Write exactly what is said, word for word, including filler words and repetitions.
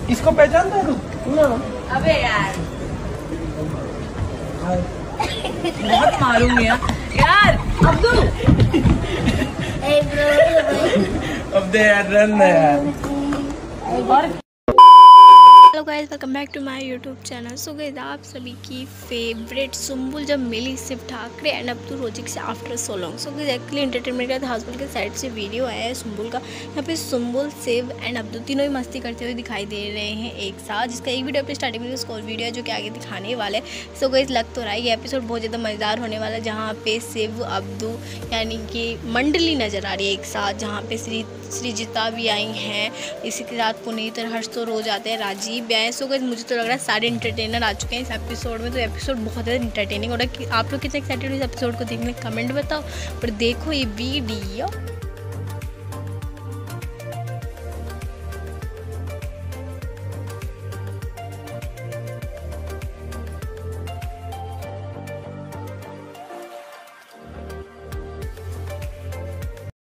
इसको पहचानता है तू? अबे यार बहुत मारूंगी यार अब्दू। अब दे यार, रन है यार। Hello guys, welcome back to my YouTube channel. So guys, आप सभी की फेवरेट सुम्बुल जब मिली Shiv Thakare and Abdu Rozik से after so long. So guys, actually entertainment का हस्बैंड के साइड से वीडियो आया है सुम्बुल का। यहाँ पे सुम्बुल, शिव एंड अब्दू तीनों ही मस्ती करते हुए दिखाई दे रहे हैं एक साथ, जिसका एक वीडियो अपने स्टार्टिंग में स्कॉल वीडियो है जो कि आगे दिखाने वाले। सो गाइस, लग तो रहा है ये एपिसोड बहुत ज़्यादा मज़ेदार होने वाला है, जहाँ पे शिव अब्दू यानी कि मंडली नज़र आ रही है एक साथ, जहाँ पे श्री श्रीजिता भी आई हैं, इसी के साथ पुनीत और हर्ष तो रोज आते हैं, राजीव भी आए। सो गाइस, मुझे तो लग रहा है सारे इंटरटेनर आ चुके हैं इस एपिसोड में। तो एपिसोड बहुत ज़्यादा इंटरटेनिंग हो रहा है। कि आप लोग कितने एक्साइटेड हो इस एपिसोड को देखने, कमेंट बताओ और देखो ये वीडियो।